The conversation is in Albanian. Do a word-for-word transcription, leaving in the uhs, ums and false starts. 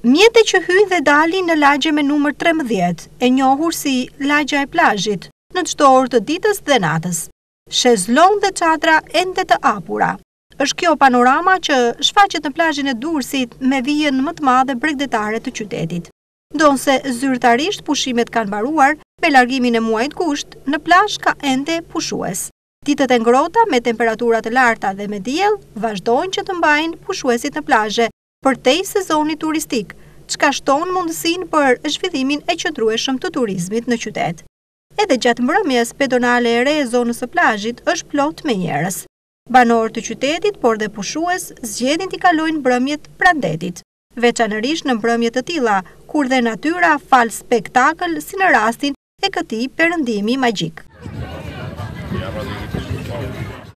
Mjetët që hyjnë dhe dalin në lagje me numër trembëdhjetë, e njohur si lagja e plazhit, në çdo orë të ditës dhe natës. Shezlong dhe çadra ende të apura. Është kjo panorama që shfaqet në plazhin e Durrësit me vijën më të madhe bregdetare të qytetit. Ndonse zyrtarisht pushimet kanë mbaruar, me largimin e muajit gusht, në plazh ka ende pushues. Ditët e ngrohta me temperatura të larta dhe me diell vazhdojnë që të mbajnë pushuesit në plazhe përtej sezonit turistik, çka shton mundësinë për zhvillimin e qëndrueshëm të turizmit në qytet. Edhe gjatë mbrëmjes, pedonale e re e zonës së plazhit është plot me njerëz. Banorët të qytetit, por dhe pushues, zgjedhin t'i kalojnë mbrëmjet pranë detit, veçanërisht në mbrëmje të tilla, kur dhe natyra fal spektakël si në rastin e këtij perëndimi magjik.